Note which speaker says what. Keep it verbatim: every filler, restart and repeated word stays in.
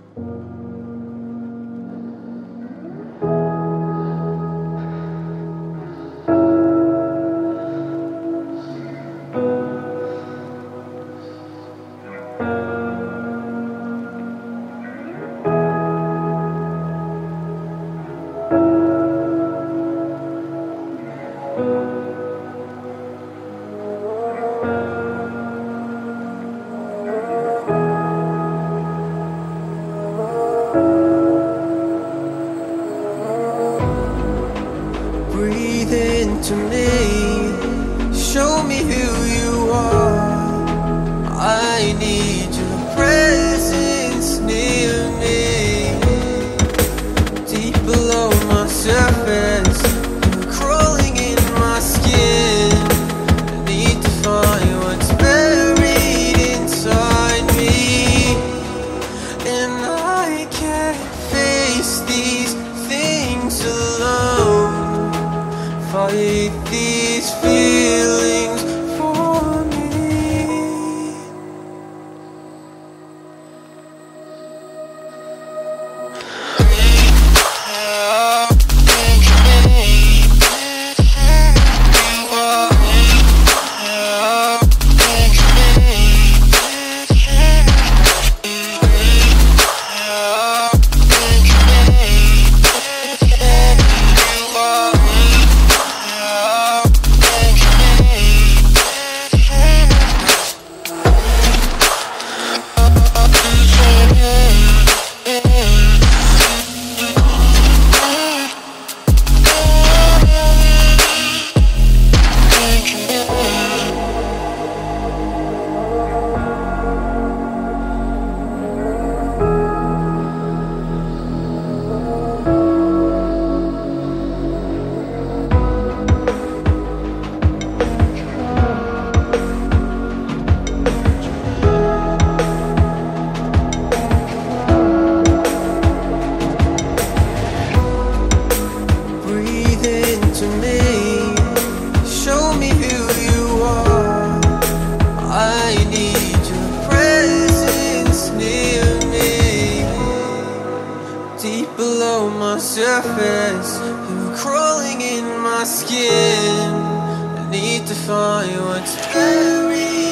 Speaker 1: Breathe into me, show me who you are. I need your presence near me. Deep below my surface, you're crawling in my skin. I need to find what's buried inside me, and I can't face these things alone. Fight these feelings for me. Deep below my surface, you're crawling in my skin. I need to find what's buried